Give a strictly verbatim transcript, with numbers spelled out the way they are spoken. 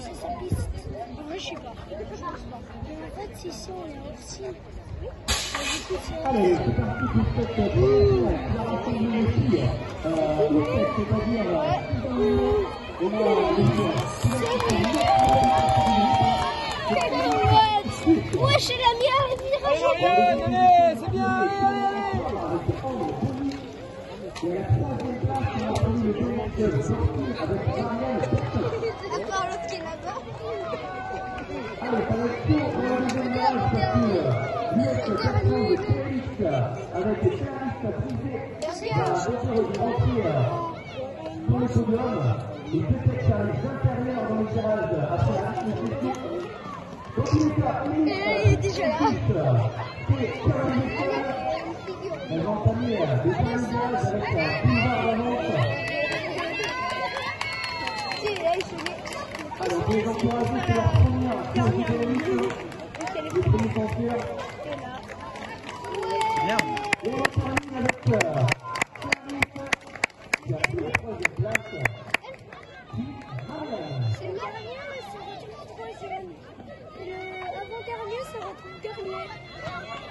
c'est sa piste. Moi, je sais pas. Je pense pas. En fait, si si on est aussi. Allez, c'est parti pour cette première la rassemble les filles. Euh, le fait, c'est-à-dire, on a ouais, chez la mienne, allez, allez, allez, c'est bien, allez, allez, allez. Et à la troisième place, on a pris le deuxième avec Marianne. à part l'autre qui est là-bas. Allez, ça va être tour pour la deuxième manche parce que l'U S quatre cents de Félix avec des services privés va essayer de rentrer sur le podium. Et peut-être ça arrive d'intérieur dans le tirage après la réflexion. Dans tous les cas, il est déjà là. Elles vont entamer des phases avec un boulevard d'avance. Alors, on peut les encourager, c'est leur première course de l'émission. Le premier censure. Bien. Et on termine avec Clarisse, qui a pris la troisième place. C'est le dernier, ça retrouve troisième. Et le avant-dernier, ça retrouve dernier.